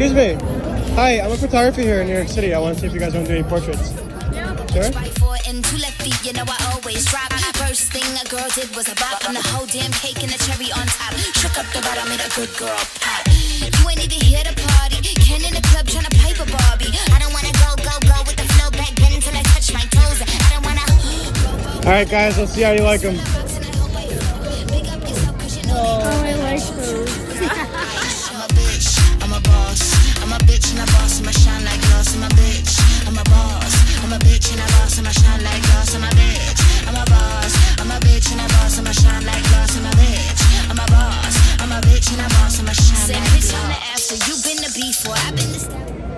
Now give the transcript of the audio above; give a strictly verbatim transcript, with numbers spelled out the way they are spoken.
Excuse me. Hi, I'm a photographer here in New York City. I want to see if you guys want to do any portraits. Yeah. Sure? You know I always drop. First thing a girl did was a bop, and the whole damn cake and the cherry on top. Shook up the bottom, made a good girl pop. You ain't even here to party. Ken in the club trying to pipe a Barbie. I don't wanna go, go, go with the flow back then until I touch my toes. I don't wanna. Alright guys, let's see how you like them. Oh, I like those. I'm a bitch, I'm a boss. I'm a bitch and a boss, I'ma shine like glass. I'm a bitch, I'm a boss. I'm a bitch and a boss, I'ma shine like glass. I'm a bitch, I'm a boss. I'm a bitch and a boss, I'ma shine like glass. I'm a bitch, I'm a boss. I'm a bitch and a boss, I'ma shine like glass. Say bitch, I'm the after. You been the before, I've been the.